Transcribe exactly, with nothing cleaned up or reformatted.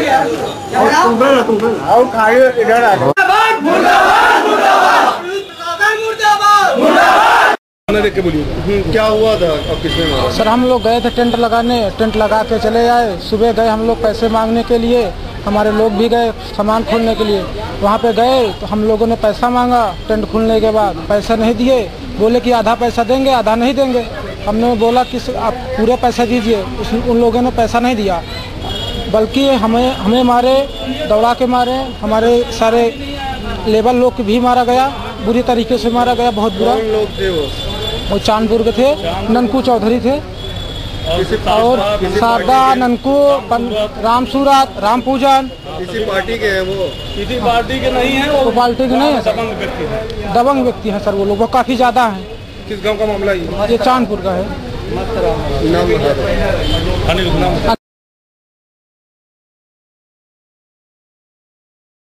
देख के बोलिए क्या हुआ था और किसने मारा? सर हम लोग गए थे टेंट लगाने, टेंट लगा के चले आए। सुबह गए हम लोग पैसे मांगने के लिए, हमारे लोग भी गए सामान खोलने के लिए। वहाँ पे गए तो हम लोगों ने पैसा मांगा। टेंट खुलने के बाद पैसा नहीं दिए, बोले कि आधा पैसा देंगे आधा नहीं देंगे। हमने बोला कि आप पूरे पैसा दीजिए, उन लोगों ने पैसा नहीं दिया, बल्कि हमें हमें मारे, दौड़ा के मारे। हमारे सारे लेबर लोग भी मारा गया, बुरी तरीके से मारा गया, बहुत बुरा। कौन लोग थे वो? वो चांदपुर के थे, ननकू चौधरी थे और शारदा, ननकू, राम सूरत, राम पूजन। किसी पार्टी के हैं वो? किसी पार्टी के नहीं है वो, पार्टी के नहीं है, दबंग व्यक्ति है। दबंग व्यक्ति है सर वो लोग, वो काफी ज्यादा है। किस गांव का मामला ये? ये चांदपुर का है। नाम बता दो।